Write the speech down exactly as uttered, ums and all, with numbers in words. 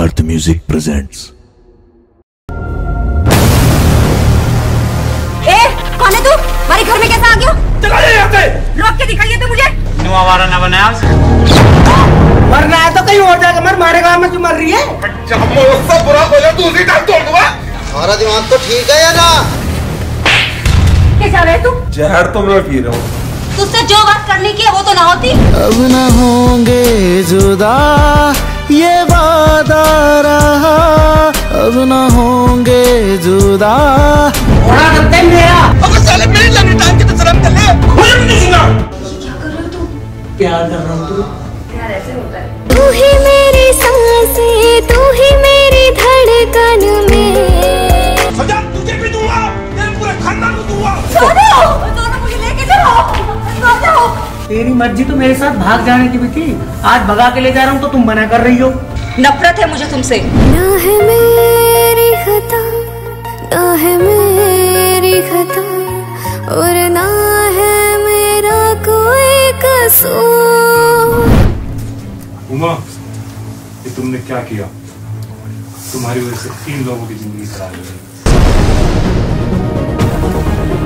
अर्थ music presents. ए, कौन है तू? हमारे घर में कैसा आ गया? चला जा यहाँ से। रोक के दिखाइए तो मुझे। न्यू आवारा ना बनाया। मरना है तो कहीं और जाकर मर, मारे गाँव में क्यों मर रही है? जब मुझसे बुरा बोला तू उसी टाइम तोड़ दूंगा। हमारा दिमाग तो ठीक है या ना? कैसा है तू? जहर तो मैं पी रहा हूँ। तुझसे जो बात करनी की है वो तो ना होती। अब न होंगे जुदा ये वादा रहा, अब न होंगे जुदा। बड़ा करते मेरा। अगर साले मेरी लंबी टांग की तो शर्म कर ले। खुद नहीं सुना। क्या कर रहे हो तुम? प्यार कर रहा हूँ। तू प्यार ऐसे होता है। तू ही मेरी सांसें, तू ही मेरी धड़कन में। सजा तुझे भी दूंगा, तेरे पूरे खानदान को दूंगा। छोड़ो, दोनों मुझे लेके चलो। जाओ। तेरी मर्जी तो मेरे साथ भाग जाने की भी थी, आज भगा के ले जा रहा हूँ तो तुम मना कर रही हो। नफरत है मुझे तुमसे। ना है मेरी खता, ना है मेरी खता, और ना है मेरा कोई कसूर। उमा, ये तुमने क्या किया? तुम्हारी वजह से तीन लोगों की जिंदगी खराब हो गई।